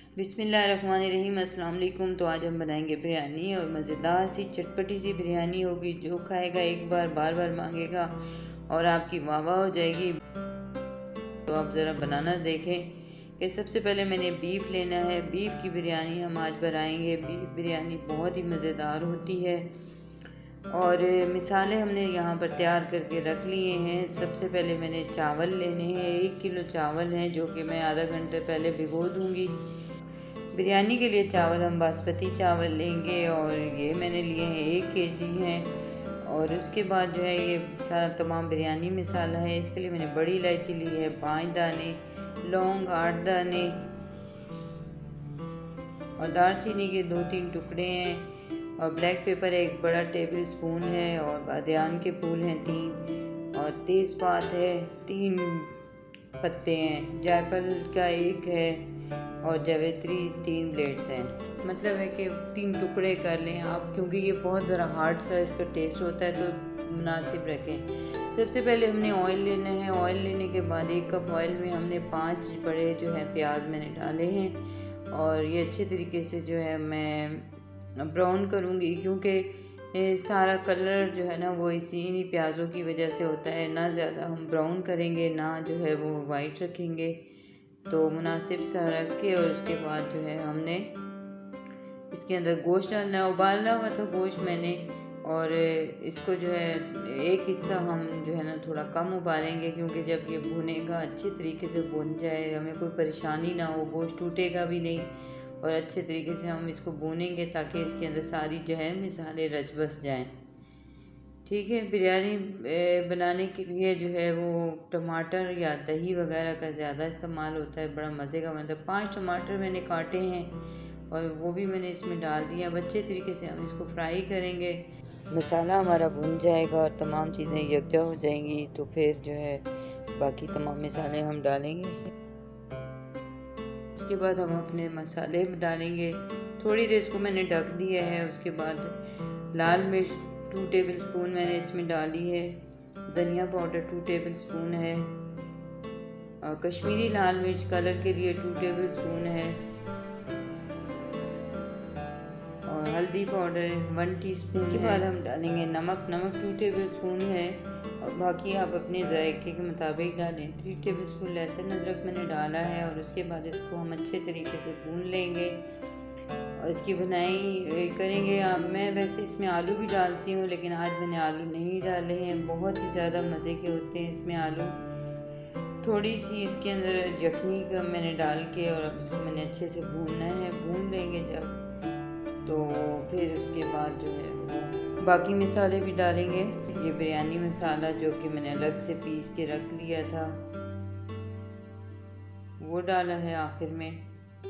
बिस्मिल्लाहिर्रहमानिर्रहीम। अस्सलाम वालेकुम। तो आज हम बनाएंगे बिरयानी और मज़ेदार सी चटपटी सी बिरयानी होगी। जो खाएगा एक बार बार बार मांगेगा और आपकी वाह वाह हो जाएगी। तो आप ज़रा बनाना देखें कि सबसे पहले मैंने बीफ लेना है। बीफ की बिरयानी हम आज बनाएंगे। बीफ बिरयानी बहुत ही मज़ेदार होती है और मिसाले हमने यहाँ पर तैयार करके रख लिए हैं। सबसे पहले मैंने चावल लेने हैं। 1 किलो चावल हैं जो कि मैं आधा घंटे पहले भिगो दूँगी। बिरयानी के लिए चावल हम बासमती चावल लेंगे और ये मैंने लिए हैं 1 केजी हैं। और उसके बाद जो है ये सारा तमाम बिरयानी मसाला है। इसके लिए मैंने बड़ी इलायची ली है 5 दाने, लौंग 8 दाने और दालचीनी के 2-3 टुकड़े हैं और ब्लैक पेपर 1 बड़ा टेबल स्पून है और बादियान के फूल हैं 3 और तेज़पात है 3 पत्ते हैं, जायफल का 1 है और जावित्री 3 ब्लेड्स हैं। मतलब है कि 3 टुकड़े कर लें आप, क्योंकि ये बहुत ज़रा हार्ड सा इसका टेस्ट होता है तो मुनासिब रखें। सबसे पहले हमने ऑयल लेना है। ऑयल लेने के बाद 1 कप ऑयल में हमने 5 बड़े जो है प्याज मैंने डाले हैं और ये अच्छे तरीके से जो है मैं ब्राउन करूँगी, क्योंकि सारा कलर जो है ना वो इन्हीं प्याज़ों की वजह से होता है। ना ज़्यादा हम ब्राउन करेंगे ना जो है वो वाइट रखेंगे, तो मुनासिब सा रख के और उसके बाद जो है हमने इसके अंदर गोश्त डालना है। उबाला हुआ था गोश्त मैंने और इसको जो है एक हिस्सा हम जो है ना थोड़ा कम उबालेंगे, क्योंकि जब ये भुनेगा अच्छे तरीके से भुन जाए, हमें कोई परेशानी ना हो, गोश्त टूटेगा भी नहीं और अच्छे तरीके से हम इसको भूनेंगे ताकि इसके अंदर सारी जो है मिसाले रच बस जाएँ। ठीक है। बिरयानी बनाने के लिए जो है वो टमाटर या दही वगैरह का ज़्यादा इस्तेमाल होता है, बड़ा मज़े का बनता है। 5 टमाटर मैंने काटे हैं और वो भी मैंने इसमें डाल दिया। अब अच्छे तरीके से हम इसको फ्राई करेंगे। मसाला हमारा भुन जाएगा और तमाम चीज़ें यकजा हो जाएंगी तो फिर जो है बाकी तमाम मसाले हम डालेंगे। इसके बाद हम अपने मसाले डालेंगे। थोड़ी देर इसको मैंने ढक दिया है। उसके बाद लाल मिर्च 2 टेबल स्पून मैंने इसमें डाली है। धनिया पाउडर 2 टेबल स्पून है और कश्मीरी लाल मिर्च कलर के लिए 2 टेबल स्पून है और हल्दी पाउडर 1 टीस्पून। इसके बाद हम डालेंगे नमक 2 टेबल स्पून है और बाकी आप अपने जायके के मुताबिक डालें। 3 टेबल स्पून लहसुन अदरक मैंने डाला है और उसके बाद इसको हम अच्छे तरीके से भून लेंगे और इसकी बुनाई करेंगे। मैं वैसे इसमें आलू भी डालती हूँ, लेकिन आज मैंने आलू नहीं डाले हैं। बहुत ही ज़्यादा मज़े के होते हैं इसमें आलू। थोड़ी सी इसके अंदर जखनी का मैंने डाल के और अब इसको मैंने अच्छे से भूनना है। भून लेंगे जब तो फिर उसके बाद जो है बाकी मसाले भी डालेंगे। ये बिरयानी मसाला जो कि मैंने अलग से पीस के रख लिया था वो डाला है आखिर में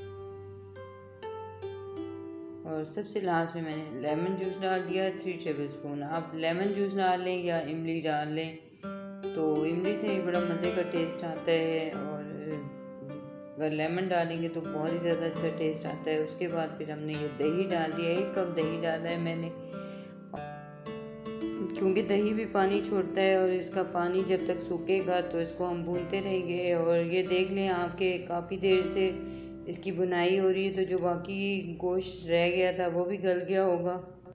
और सबसे लास्ट में मैंने लेमन जूस डाल दिया 3 टेबल स्पून। आप लेमन जूस डाल लें या इमली डाल लें, तो इमली से भी बड़ा मज़े का टेस्ट आता है और अगर लेमन डालेंगे तो बहुत ही ज़्यादा अच्छा टेस्ट आता है। उसके बाद फिर हमने ये दही डाल दिया। 1 कप दही डाला है मैंने, क्योंकि दही भी पानी छोड़ता है और इसका पानी जब तक सूखेगा तो इसको हम भूनते रहेंगे। और ये देख लें आपके काफ़ी देर से इसकी बुनाई हो रही है, तो जो बाकी गोश्त रह गया था वो भी गल गया होगा।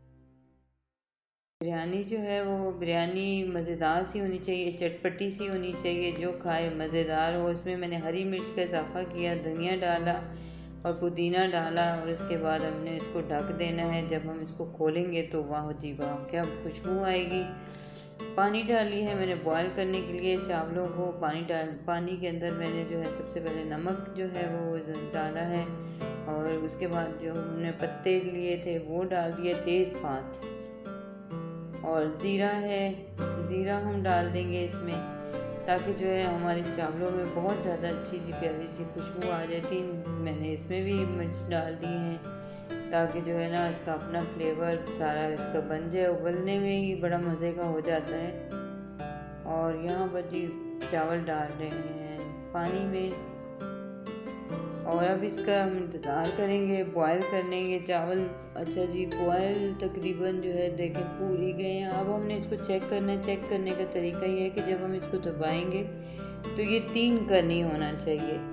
बिरयानी जो है वो बिरयानी मज़ेदार सी होनी चाहिए, चटपटी सी होनी चाहिए, जो खाए मज़ेदार हो। इसमें मैंने हरी मिर्च का इजाफ़ा किया, धनिया डाला और पुदीना डाला और उसके बाद हमने इसको ढक देना है। जब हम इसको खोलेंगे तो वाह जी वाह क्या खुशबू आएगी। पानी डाली है मैंने बॉयल करने के लिए चावलों को। पानी के अंदर मैंने जो है सबसे पहले नमक जो है वो डाला है और उसके बाद जो हमने पत्ते लिए थे वो डाल दिए, तेज़पात और ज़ीरा है, ज़ीरा हम डाल देंगे इसमें ताकि जो है हमारे चावलों में बहुत ज़्यादा अच्छी सी प्यारी सी खुशबू आ जाती। मैंने इसमें भी मिर्च डाल दी हैं ताकि जो है ना इसका अपना फ्लेवर सारा इसका बन जाए। उबलने में ही बड़ा मज़े का हो जाता है। और यहाँ पर जी चावल डाल रहे हैं पानी में और अब इसका हम इंतज़ार करेंगे बॉयल करने के चावल। अच्छा जी, बॉयल तकरीबन जो है देखें पूरी गए हैं। अब हमने इसको चेक करना है। चेक करने का तरीका ये है कि जब हम इसको दबाएंगे तो ये 3 का नहीं होना चाहिए।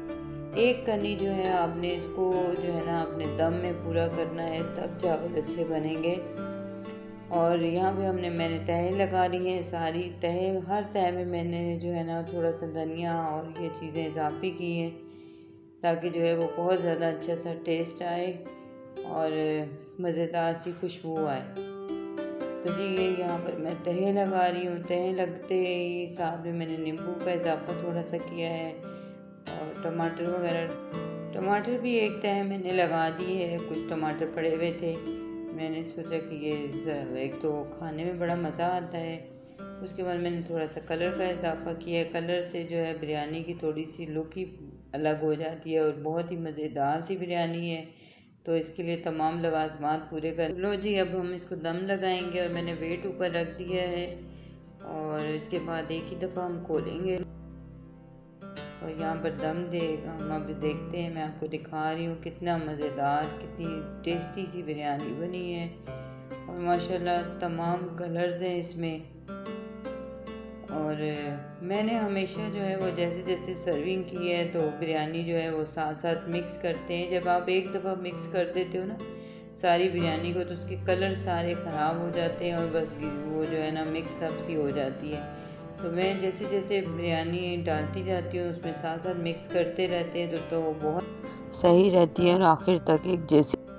एक कनी जो है आपने इसको जो है ना अपने दम में पूरा करना है, तब चावल अच्छे बनेंगे। और यहाँ पे मैंने तह लगा ली हैं सारी तह, हर तह में मैंने जो है ना थोड़ा सा धनिया और ये चीज़ें इजाफी की हैं, ताकि जो है वो बहुत ज़्यादा अच्छा सा टेस्ट आए और मज़ेदार सी खुशबू आए। तो जी ये यहाँ पर मैं तह लगा रही हूँ। तह लगते ही साथ में मैंने नींबू का इजाफा थोड़ा सा किया है और टमाटर वगैरह। टमाटर भी एक तह मैंने लगा दी है, कुछ टमाटर पड़े हुए थे, मैंने सोचा कि ये ज़रा एक तो खाने में बड़ा मज़ा आता है। उसके बाद मैंने थोड़ा सा कलर का इजाफा किया। कलर से जो है बिरयानी की थोड़ी सी लुक ही अलग हो जाती है और बहुत ही मज़ेदार सी बिरयानी है। तो इसके लिए तमाम लवाजमात पूरे कर लो जी। अब हम इसको दम लगाएंगे और मैंने वेट ऊपर रख दिया है और इसके बाद एक ही दफ़ा हम खोलेंगे और यहाँ पर दम देगा। हम अब देखते हैं, मैं आपको दिखा रही हूँ कितना मज़ेदार, कितनी टेस्टी सी बिरयानी बनी है और माशाल्लाह तमाम कलर्स हैं इसमें। और मैंने हमेशा जो है वो जैसे जैसे सर्विंग की है तो बिरयानी जो है वो साथ साथ मिक्स करते हैं। जब आप एक दफ़ा मिक्स कर देते हो ना सारी बिरयानी को, तो उसके कलर सारे ख़राब हो जाते हैं और बस वो जो है ना मिक्स अप सी हो जाती है। तो मैं जैसे जैसे बिरयानी डालती जाती हूँ उसमें साथ साथ मिक्स करते रहते हैं तो बहुत सही रहती है और आखिर तक एक जैसी